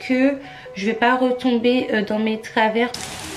que je vais pas retomber dans mes travers?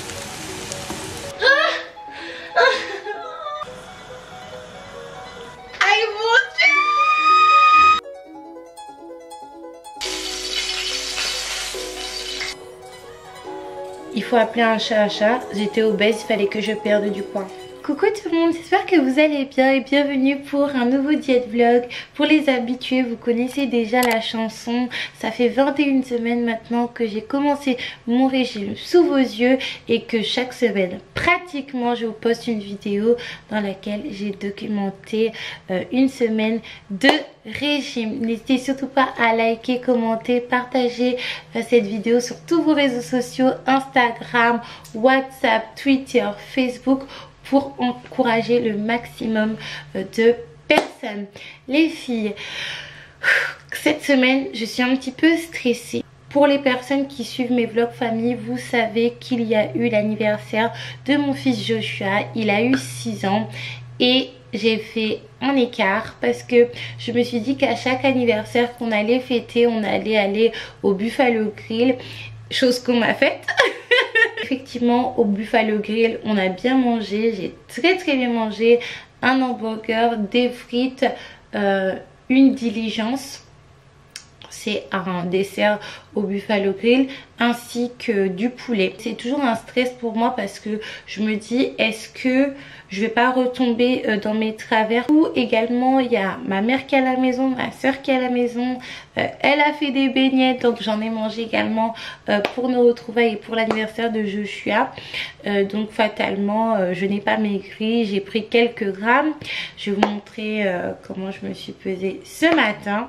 Il faut appeler un chat un chat. J'étais obèse, il fallait que je perde du poids. Coucou tout le monde, j'espère que vous allez bien et bienvenue pour un nouveau diète vlog. Pour les habitués, vous connaissez déjà la chanson. Ça fait 21 semaines maintenant que j'ai commencé mon régime sous vos yeux et que chaque semaine, pratiquement, je vous poste une vidéo dans laquelle j'ai documenté une semaine de régime. N'hésitez surtout pas à liker, commenter, partager cette vidéo sur tous vos réseaux sociaux, Instagram, WhatsApp, Twitter, Facebook, pour encourager le maximum de personnes. Les filles, cette semaine, je suis un petit peu stressée. Pour les personnes qui suivent mes vlogs famille, vous savez qu'il y a eu l'anniversaire de mon fils Joshua. Il a eu 6 ans et j'ai fait un écart parce que je me suis dit qu'à chaque anniversaire qu'on allait fêter, on allait aller au Buffalo Grill, chose qu'on m'a faite. Effectivement, au Buffalo Grill, on a bien mangé, j'ai très bien mangé, un hamburger, des frites, une diligence. C'est un dessert au Buffalo Grill, ainsi que du poulet. C'est toujours un stress pour moi parce que je me dis, est-ce que je vais pas retomber dans mes travers? Ou également, il y a ma mère qui est à la maison, ma soeur qui est à la maison. Elle a fait des beignets, donc j'en ai mangé également pour nos retrouvailles et pour l'anniversaire de Joshua. Donc fatalement, je n'ai pas maigri, j'ai pris quelques grammes. Je vais vous montrer comment je me suis pesée ce matin.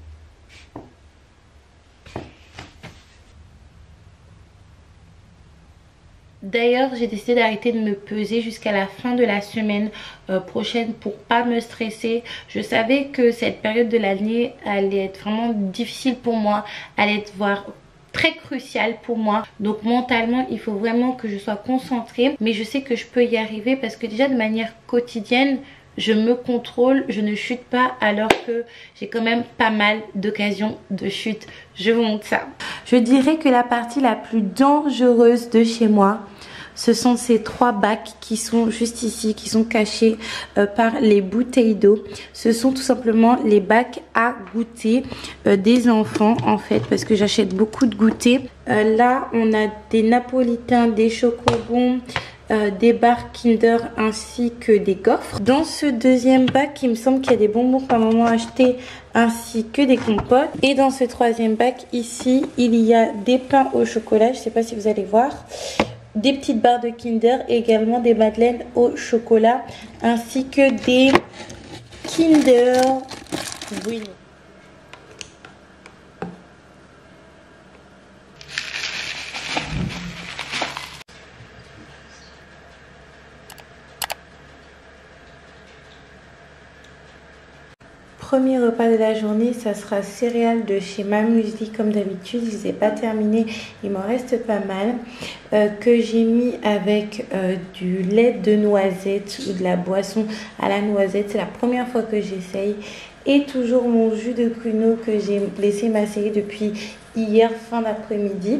D'ailleurs, j'ai décidé d'arrêter de me peser jusqu'à la fin de la semaine prochaine pour pas me stresser. Je savais que cette période de l'année allait être vraiment difficile pour moi, allait être voire très cruciale pour moi. Donc mentalement, il faut vraiment que je sois concentrée. Mais je sais que je peux y arriver parce que déjà de manière quotidienne, je me contrôle, je ne chute pas alors que j'ai quand même pas mal d'occasions de chute. Je vous montre ça. Je dirais que la partie la plus dangereuse de chez moi, ce sont ces 3 bacs qui sont juste ici, qui sont cachés par les bouteilles d'eau. Ce sont tout simplement les bacs à goûter des enfants en fait, parce que j'achète beaucoup de goûters. Là, on a des napolitains, des chocobons, des barres Kinder ainsi que des gaufres. Dans ce deuxième bac, il me semble qu'il y a des bonbons que ma maman a acheté ainsi que des compotes. Et dans ce troisième bac ici, il y a des pains au chocolat, je ne sais pas si vous allez voir, des petites barres de Kinder et également des madeleines au chocolat ainsi que des Kinder Bueno. Premier repas de la journée, ça sera céréales de chez Mamusli comme d'habitude. Je ne les ai pas terminés, il m'en reste pas mal. Que j'ai mis avec du lait de noisette ou de la boisson à la noisette. C'est la première fois que j'essaye. Et toujours mon jus de pruneau que j'ai laissé macérer depuis hier fin d'après-midi.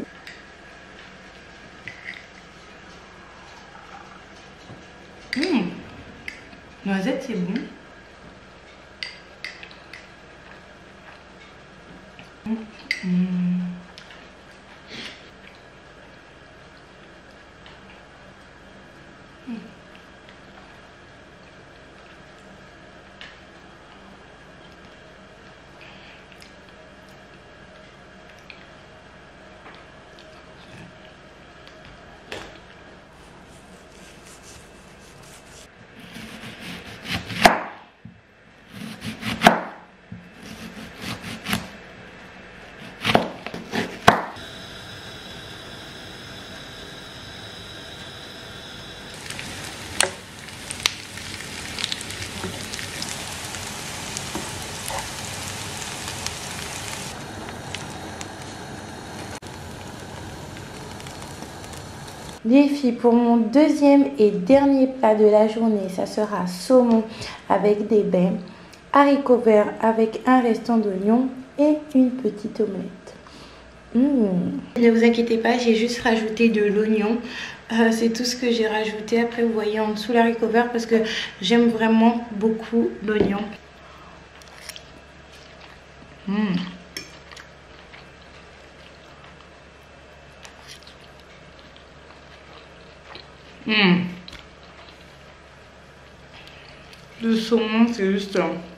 Noisette, c'est bon. Les filles, pour mon deuxième et dernier plat de la journée, ça sera saumon avec des baies, haricots verts avec un restant d'oignon et une petite omelette. Ne vous inquiétez pas, j'ai juste rajouté de l'oignon. C'est tout ce que j'ai rajouté. Après, vous voyez en dessous la recover parce que j'aime vraiment beaucoup l'oignon. Le saumon, c'est juste...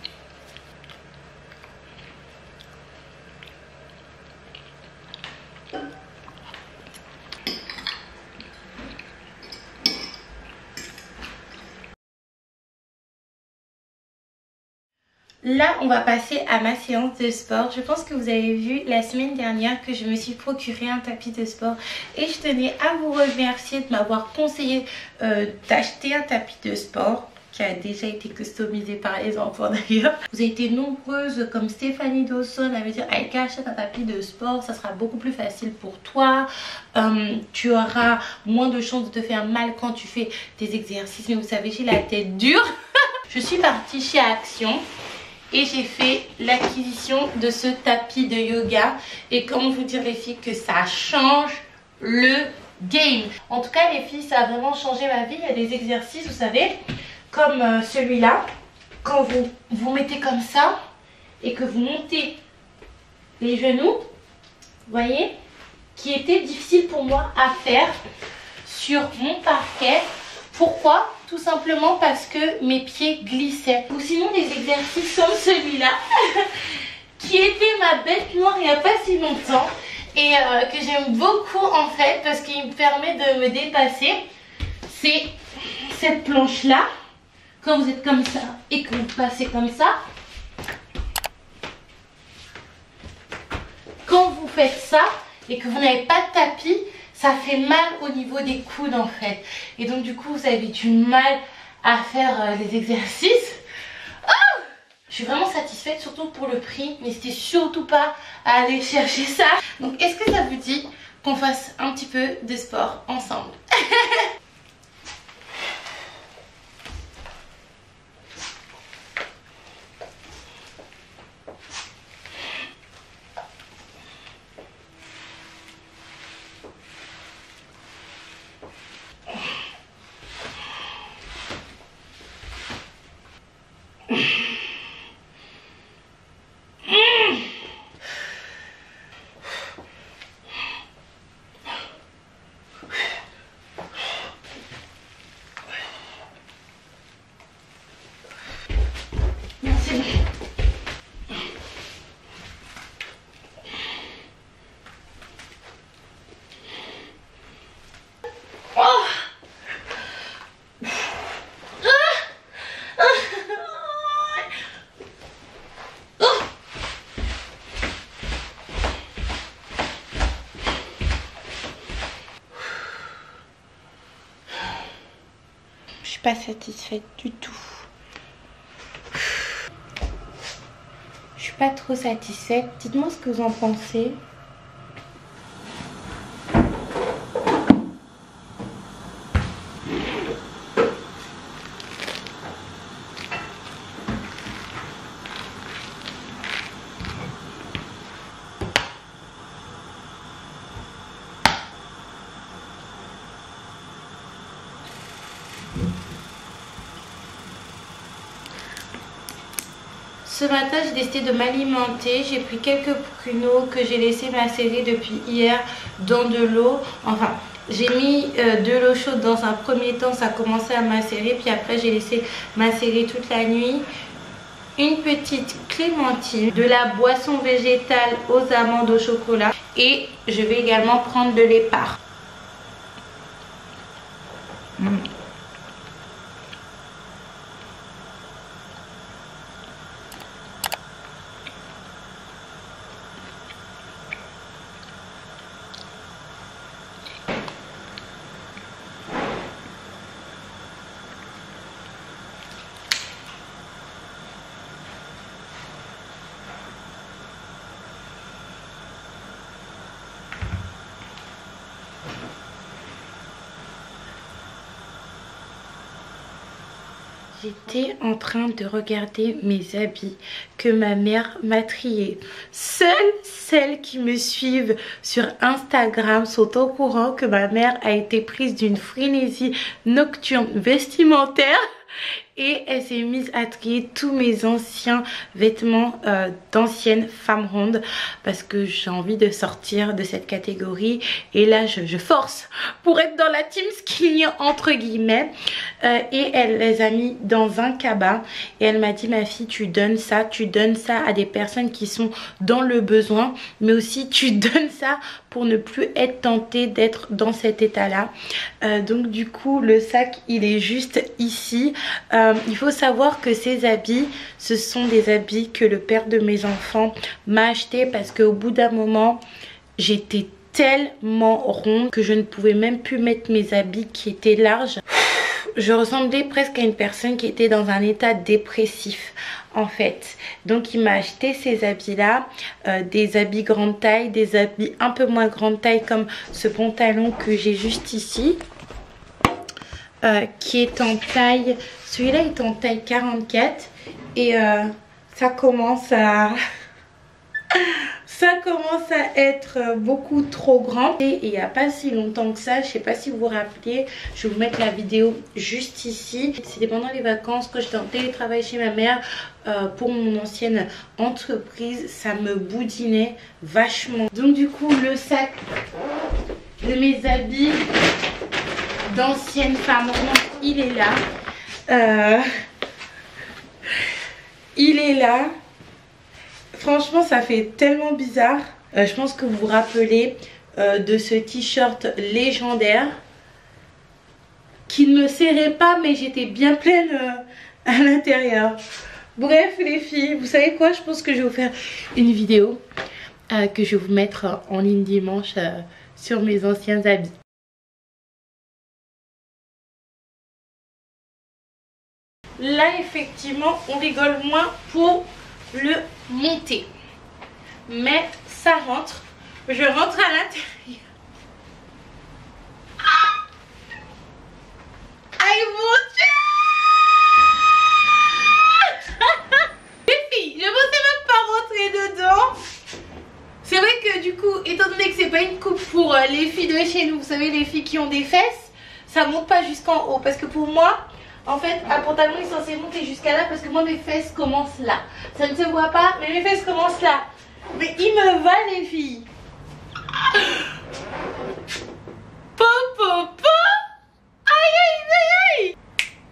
Là, on va passer à ma séance de sport. Je pense que vous avez vu la semaine dernière que je me suis procuré un tapis de sport. Et je tenais à vous remercier de m'avoir conseillé d'acheter un tapis de sport qui a déjà été customisé par les enfants d'ailleurs. Vous avez été nombreuses comme Stéphanie Dawson à me dire Aïka, achète un tapis de sport, ça sera beaucoup plus facile pour toi. Tu auras moins de chances de te faire mal quand tu fais tes exercices. Mais vous savez, j'ai la tête dure. Je suis partie chez Action. Et j'ai fait l'acquisition de ce tapis de yoga. Et comment vous dire les filles que ça change le game. En tout cas les filles, ça a vraiment changé ma vie. Il y a des exercices, vous savez, comme celui-là. Quand vous vous mettez comme ça et que vous montez les genoux, vous voyez, qui était difficile pour moi à faire sur mon parquet. Pourquoi? Tout simplement parce que mes pieds glissaient. Ou sinon des exercices comme celui-là qui était ma bête noire il n'y a pas si longtemps et que j'aime beaucoup en fait parce qu'il me permet de me dépasser. C'est cette planche là. Quand vous êtes comme ça et que vous passez comme ça, quand vous faites ça et que vous n'avez pas de tapis, ça fait mal au niveau des coudes en fait. Et donc du coup vous avez du mal à faire les exercices. Oh, je suis vraiment satisfaite, surtout pour le prix. N'hésitez surtout pas à aller chercher ça. Donc est-ce que ça vous dit qu'on fasse un petit peu de sport ensemble? Pas satisfaite du tout. Je suis pas trop satisfaite. Dites-moi ce que vous en pensez. Ce matin, j'ai décidé de m'alimenter. J'ai pris quelques pruneaux que j'ai laissé macérer depuis hier dans de l'eau. Enfin, j'ai mis de l'eau chaude dans un premier temps, ça a commencé à macérer. Puis après, j'ai laissé macérer toute la nuit. Une petite clémentine, de la boisson végétale aux amandes au chocolat. Et je vais également prendre de l'épargne. J'étais en train de regarder mes habits que ma mère m'a triés. Seules celles qui me suivent sur Instagram sont au courant que ma mère a été prise d'une frénésie nocturne vestimentaire. Et elle s'est mise à trier tous mes anciens vêtements d'anciennes femmes rondes. Parce que j'ai envie de sortir de cette catégorie. Et là je force pour être dans la team skinny entre guillemets. Et elle les a mis dans un cabas. Et elle m'a dit, ma fille, tu donnes ça à des personnes qui sont dans le besoin. Mais aussi tu donnes ça pour ne plus être tentée d'être dans cet état là. Donc du coup le sac il est juste ici. Il faut savoir que ces habits, ce sont des habits que le père de mes enfants m'a acheté parce qu'au bout d'un moment, j'étais tellement ronde que je ne pouvais même plus mettre mes habits qui étaient larges. Je ressemblais presque à une personne qui était dans un état dépressif en fait. Donc il m'a acheté ces habits là, des habits grande taille, des habits un peu moins grande taille comme ce pantalon que j'ai juste ici. Qui est en taille, celui-là est en taille 44 et ça commence à être beaucoup trop grand. Et il n'y a pas si longtemps que ça, je sais pas si vous vous rappelez, je vais vous mettre la vidéo juste ici. C'était pendant les vacances quand j'étais en télétravail chez ma mère pour mon ancienne entreprise, ça me boudinait vachement. Donc du coup le sac de mes habits d'ancienne femme ronde, il est là. Il est là. Franchement ça fait tellement bizarre. Je pense que vous vous rappelez de ce t-shirt légendaire qui ne me serrait pas mais j'étais bien pleine à l'intérieur. Bref les filles, vous savez quoi, je pense que je vais vous faire une vidéo que je vais vous mettre en ligne dimanche sur mes anciens habits. Là effectivement on rigole moins pour le monter, mais ça rentre, je rentre à l'intérieur. Aïe mon Dieu. Les filles, je pensais même pas rentrer dedans. C'est vrai que du coup, étant donné que c'est pas une coupe pour les filles de chez nous, vous savez les filles qui ont des fesses, ça monte pas jusqu'en haut, parce que pour moi en fait, un pantalon est censé monter jusqu'à là parce que moi mes fesses commencent là. Ça ne se voit pas, mais mes fesses commencent là. Mais il me va les filles. Po po po. Aïe aïe aïe aïe.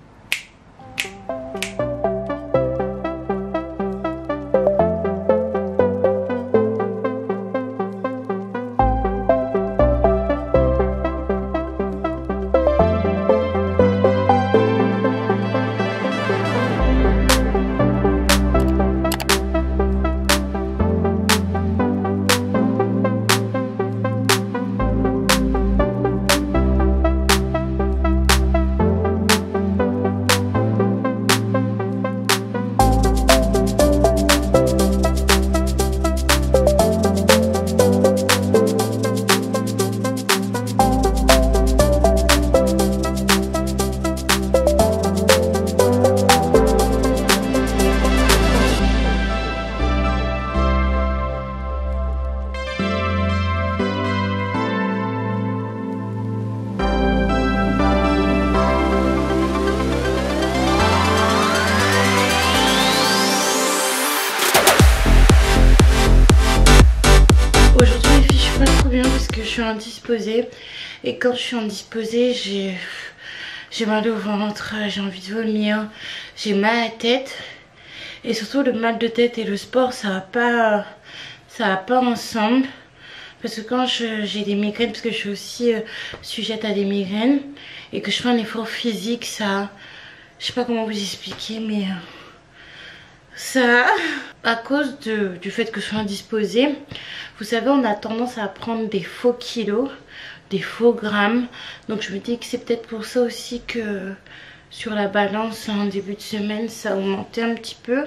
Je suis indisposée et quand je suis indisposée j'ai mal au ventre, j'ai envie de vomir, j'ai mal à la tête et surtout le mal de tête et le sport ça va pas ensemble parce que quand j'ai des migraines, parce que je suis aussi sujette à des migraines et que je fais un effort physique, ça je sais pas comment vous expliquer mais ça, à cause du fait que je suis indisposée, vous savez on a tendance à prendre des faux kilos, des faux grammes. Donc je me dis que c'est peut-être pour ça aussi que sur la balance en début de semaine ça a augmenté un petit peu.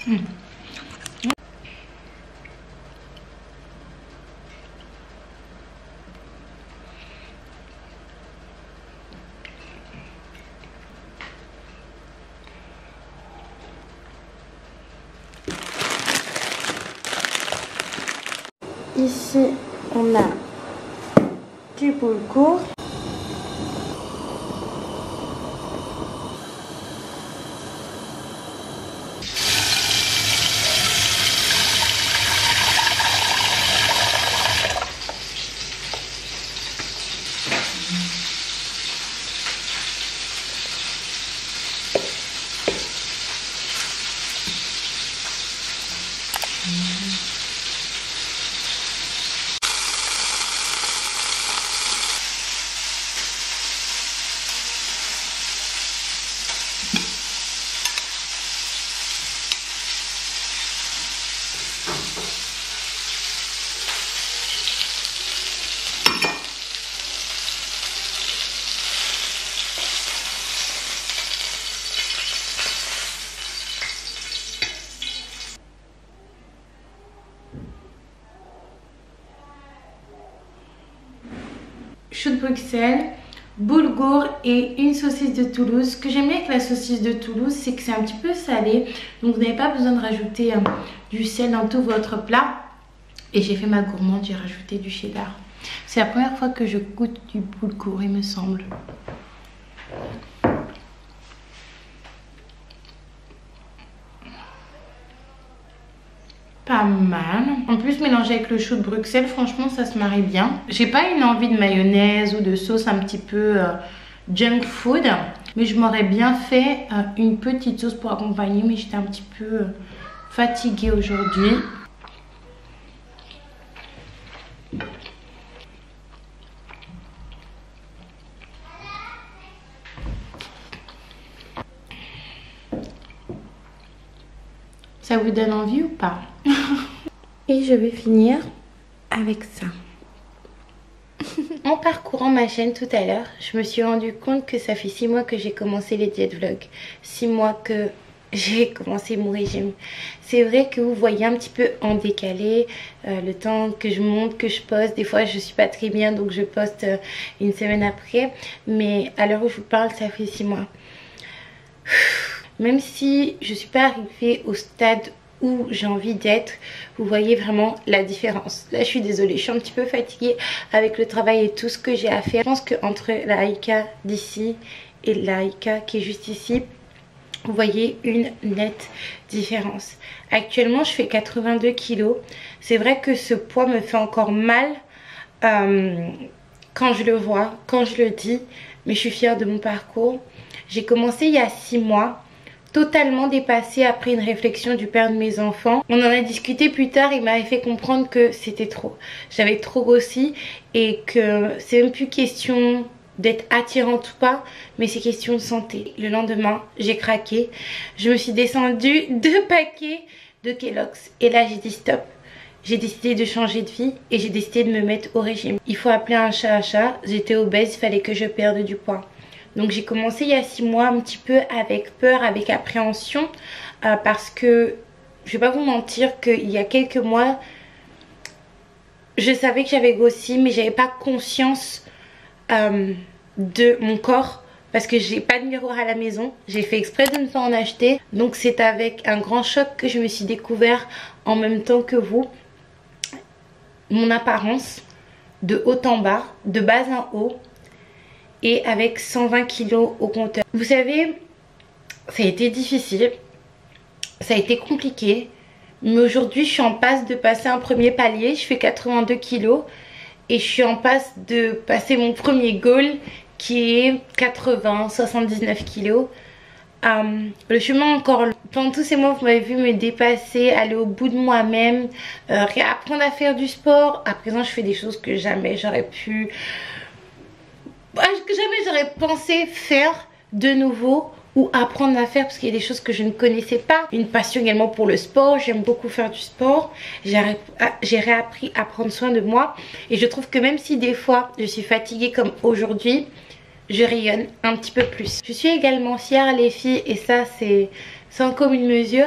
Ici, on a du boulgour. Chou de Bruxelles, boulgour et une saucisse de Toulouse. Ce que j'aime bien avec la saucisse de Toulouse, c'est que c'est un petit peu salé, donc vous n'avez pas besoin de rajouter du sel dans tout votre plat. Et j'ai fait ma gourmande, j'ai rajouté du cheddar. C'est la première fois que je goûte du boulgour, il me semble. Pas mal. En plus, mélangé avec le chou de Bruxelles, franchement, ça se marie bien. J'ai pas une envie de mayonnaise ou de sauce un petit peu junk food. Mais je m'aurais bien fait une petite sauce pour accompagner. Mais j'étais un petit peu fatiguée aujourd'hui. Ça vous donne envie ou pas? Et je vais finir avec ça. En parcourant ma chaîne tout à l'heure, je me suis rendu compte que ça fait 6 mois que j'ai commencé les diètes vlogs. 6 mois que j'ai commencé mon régime. C'est vrai que vous voyez un petit peu en décalé le temps que je monte, que je poste. Des fois je suis pas très bien donc je poste une semaine après. Mais à l'heure où je vous parle, ça fait 6 mois. Même si je suis pas arrivée au stade où j'ai envie d'être, vous voyez vraiment la différence. Là je suis désolée, je suis un petit peu fatiguée avec le travail et tout ce que j'ai à faire. Je pense qu'entre la Aïka d'ici et la Aïka qui est juste ici, vous voyez une nette différence. Actuellement je fais 82 kg. C'est vrai que ce poids me fait encore mal quand je le vois, quand je le dis, mais je suis fière de mon parcours. J'ai commencé il y a 6 mois. Totalement dépassée après une réflexion du père de mes enfants. On en a discuté plus tard, il m'avait fait comprendre que c'était trop. J'avais trop grossi et que c'est même plus question d'être attirante ou pas, mais c'est question de santé. Le lendemain, j'ai craqué. Je me suis descendue 2 paquets de Kellogg's et là j'ai dit stop. J'ai décidé de changer de vie et j'ai décidé de me mettre au régime. Il faut appeler un chat. J'étais obèse, il fallait que je perde du poids. Donc j'ai commencé il y a 6 mois un petit peu avec peur, avec appréhension parce que je vais pas vous mentir qu'il y a quelques mois je savais que j'avais grossi mais j'avais pas conscience de mon corps parce que j'ai pas de miroir à la maison. J'ai fait exprès de ne pas en acheter. Donc c'est avec un grand choc que je me suis découvert en même temps que vous mon apparence de haut en bas, de bas en haut. Et avec 120 kg au compteur. Vous savez, ça a été difficile, ça a été compliqué, mais aujourd'hui je suis en passe de passer un premier palier. Je fais 82 kg et je suis en passe de passer mon premier goal qui est 79 kg. Le chemin encore long. Pendant tous ces mois vous m'avez vu me dépasser, aller au bout de moi-même, réapprendre à faire du sport. À présent je fais des choses que jamais j'aurais pu... que jamais j'aurais pensé faire de nouveau ou apprendre à faire parce qu'il y a des choses que je ne connaissais pas. Une passion également pour le sport, j'aime beaucoup faire du sport. J'ai réappris à prendre soin de moi et je trouve que même si des fois je suis fatiguée comme aujourd'hui, je rayonne un petit peu plus. Je suis également fière les filles et ça c'est sans commune mesure,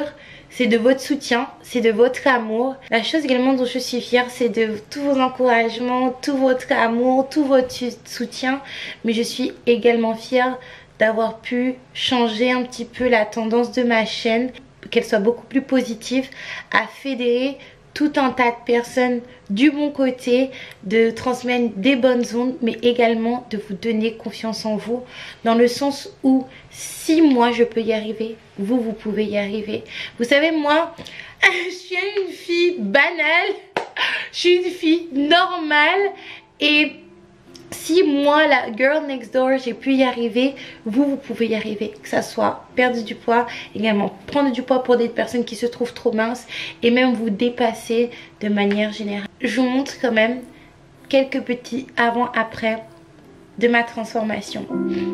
c'est de votre soutien, c'est de votre amour. La chose également dont je suis fière, c'est de tous vos encouragements, tout votre amour, tout votre soutien. Mais je suis également fière d'avoir pu changer un petit peu la tendance de ma chaîne, qu'elle soit beaucoup plus positive, à fédérer tout un tas de personnes du bon côté, de transmettre des bonnes ondes, mais également de vous donner confiance en vous, dans le sens où si moi je peux y arriver, vous pouvez y arriver. Vous savez, moi je suis une fille banale, je suis une fille normale, et si moi, la girl next door, j'ai pu y arriver, vous pouvez y arriver. Que ça soit perdre du poids, également prendre du poids pour des personnes qui se trouvent trop minces, et même vous dépasser de manière générale. Je vous montre quand même quelques petits avant-après de ma transformation.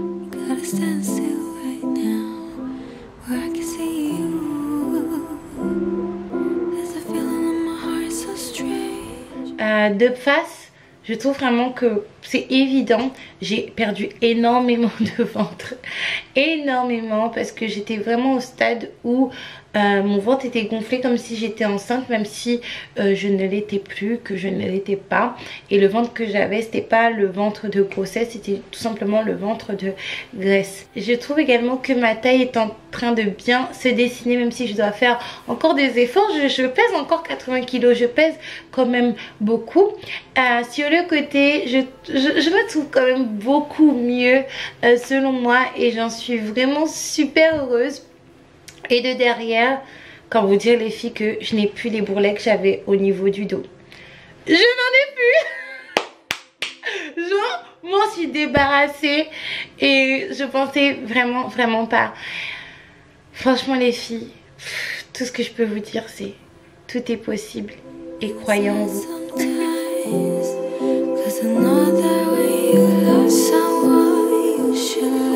De face, je trouve vraiment que c'est évident, j'ai perdu énormément de ventre, énormément, parce que j'étais vraiment au stade où mon ventre était gonflé comme si j'étais enceinte, même si je ne l'étais plus, que je ne l'étais pas. Et le ventre que j'avais, c'était pas le ventre de grossesse, c'était tout simplement le ventre de graisse. Je trouve également que ma taille est en train de bien se dessiner, même si je dois faire encore des efforts. Je pèse encore 80 kg, je pèse quand même beaucoup. Sur le côté, je me trouve quand même beaucoup mieux selon moi, et j'en suis vraiment super heureuse. Et de derrière, quand vous dire les filles que je n'ai plus les bourrelets que j'avais au niveau du dos. Je n'en ai plus. Je m'en suis débarrassée et je pensais vraiment pas. Franchement les filles, tout ce que je peux vous dire, c'est tout est possible et croyez en vous.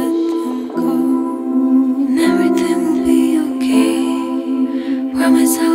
Promise